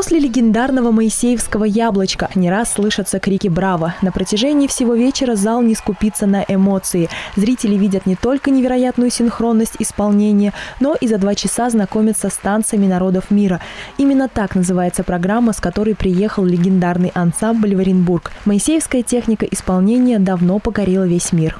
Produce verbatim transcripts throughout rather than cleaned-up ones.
После легендарного моисеевского яблочка не раз слышатся крики «Браво!». На протяжении всего вечера зал не скупится на эмоции. Зрители видят не только невероятную синхронность исполнения, но и за два часа знакомятся с танцами народов мира. Именно так называется программа, с которой приехал легендарный ансамбль в Оренбург. Моисеевская техника исполнения давно покорила весь мир.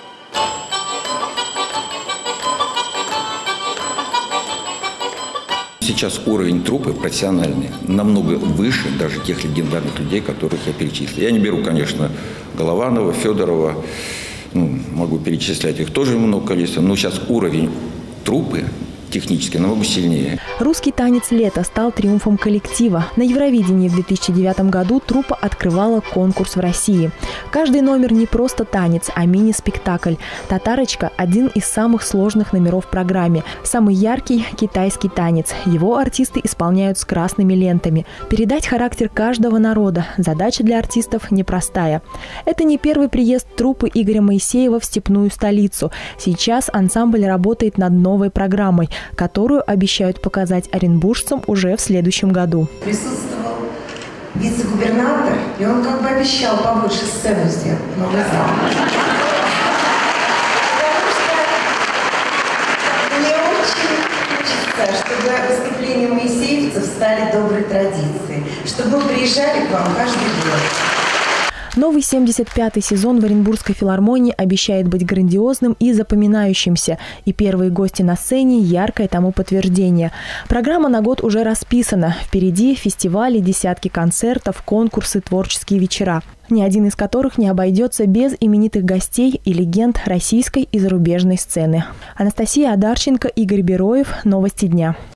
Сейчас уровень труппы профессиональный намного выше даже тех легендарных людей, которых я перечислил. Я не беру, конечно, Голованова, Федорова, ну, могу перечислять их тоже много количества, но сейчас уровень труппы технически намного сильнее. Русский танец «Лето» стал триумфом коллектива. На Евровидении в две тысячи девятом году труппа открывала конкурс в России. Каждый номер не просто танец, а мини-спектакль. «Татарочка» – один из самых сложных номеров в программе. Самый яркий – китайский танец. Его артисты исполняют с красными лентами. Передать характер каждого народа – задача для артистов непростая. Это не первый приезд труппы Игоря Моисеева в степную столицу. Сейчас ансамбль работает над новой программой, которую обещают показать оренбуржцам уже в следующем году. Присутствовал вице-губернатор, и он как бы обещал побольше сцену сделать, новый зал. Потому что мне очень хочется, чтобы выступления моисеевцев стали доброй традицией, чтобы мы приезжали к вам каждый год. Новый семьдесят пятый сезон в Оренбургской филармонии обещает быть грандиозным и запоминающимся. И первые гости на сцене – яркое тому подтверждение. Программа на год уже расписана. Впереди фестивали, десятки концертов, конкурсы, творческие вечера. Ни один из которых не обойдется без именитых гостей и легенд российской и зарубежной сцены. Анастасия Адарченко, Игорь Бероев. Новости дня.